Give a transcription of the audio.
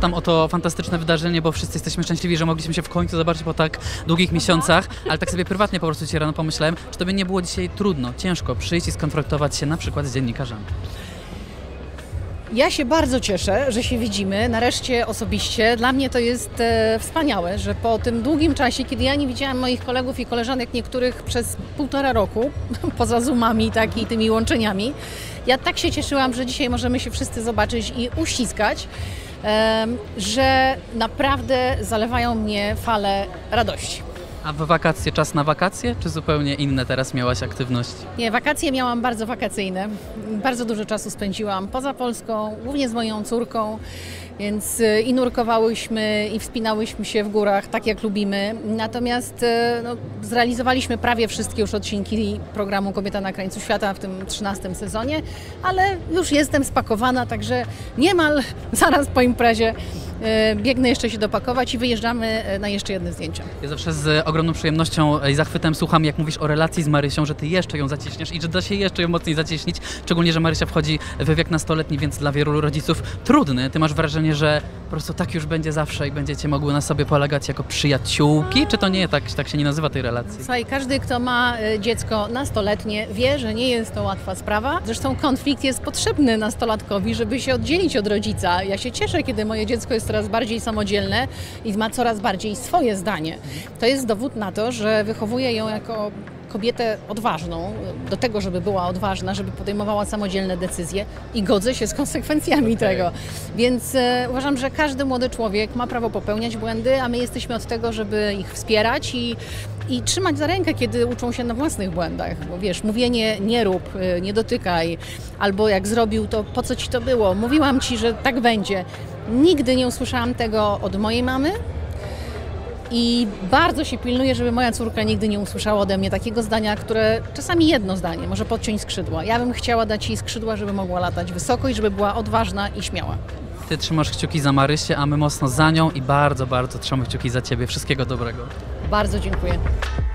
tam o to fantastyczne wydarzenie, bo wszyscy jesteśmy szczęśliwi, że mogliśmy się w końcu zobaczyć po tak długich miesiącach, ale tak sobie prywatnie po prostu dzisiaj rano pomyślałem, czy to by nie było dzisiaj trudno, ciężko przyjść i skonfrontować się na przykład z dziennikarzami. Ja się bardzo cieszę, że się widzimy, nareszcie osobiście. Dla mnie to jest wspaniałe, że po tym długim czasie, kiedy ja nie widziałam moich kolegów i koleżanek niektórych przez 1,5 roku, poza Zoomami tak, i tymi łączeniami, ja tak się cieszyłam, że dzisiaj możemy się wszyscy zobaczyć i uściskać, że naprawdę zalewają mnie fale radości. A w wakacje, czas na wakacje, czy zupełnie inne teraz miałaś aktywności? Nie, wakacje miałam bardzo wakacyjne. Bardzo dużo czasu spędziłam poza Polską, głównie z moją córką, więc i nurkowałyśmy, i wspinałyśmy się w górach, tak jak lubimy. Natomiast zrealizowaliśmy prawie wszystkie już odcinki programu Kobieta na krańcu świata w tym 13. sezonie, ale już jestem spakowana, także niemal zaraz po imprezie biegnę jeszcze się dopakować i wyjeżdżamy na jeszcze jedno zdjęcie. Ja zawsze z ogromną przyjemnością i zachwytem słucham, jak mówisz o relacji z Marysią, że ty jeszcze ją zacieśniasz i że da się jeszcze ją mocniej zacieśnić, szczególnie, że Marysia wchodzi w wiek nastoletni, więc dla wielu rodziców trudny. Ty masz wrażenie, że po prostu tak już będzie zawsze i będziecie mogły na sobie polegać jako przyjaciółki? Czy to nie tak się nie nazywa tej relacji? Słuchaj, każdy, kto ma dziecko nastoletnie, wie, że nie jest to łatwa sprawa. Zresztą konflikt jest potrzebny nastolatkowi, żeby się oddzielić od rodzica. Ja się cieszę, kiedy moje dziecko jest coraz bardziej samodzielne i ma coraz bardziej swoje zdanie. To jest dowód na to, że wychowuję ją jako kobietę odważną, do tego, żeby była odważna, żeby podejmowała samodzielne decyzje i godzę się z konsekwencjami tego. Więc uważam, że każdy młody człowiek ma prawo popełniać błędy, a my jesteśmy od tego, żeby ich wspierać i trzymać za rękę, kiedy uczą się na własnych błędach. Bo wiesz, mówienie nie rób, nie dotykaj, albo jak zrobił, to po co ci to było? Mówiłam ci, że tak będzie. Nigdy nie usłyszałam tego od mojej mamy. I bardzo się pilnuję, żeby moja córka nigdy nie usłyszała ode mnie takiego zdania, które czasami jedno zdanie może podciąć skrzydła. Ja bym chciała dać jej skrzydła, żeby mogła latać wysoko i żeby była odważna i śmiała. Ty trzymasz kciuki za Marysię, a my mocno za nią i bardzo, bardzo trzymamy kciuki za ciebie. Wszystkiego dobrego. Bardzo dziękuję.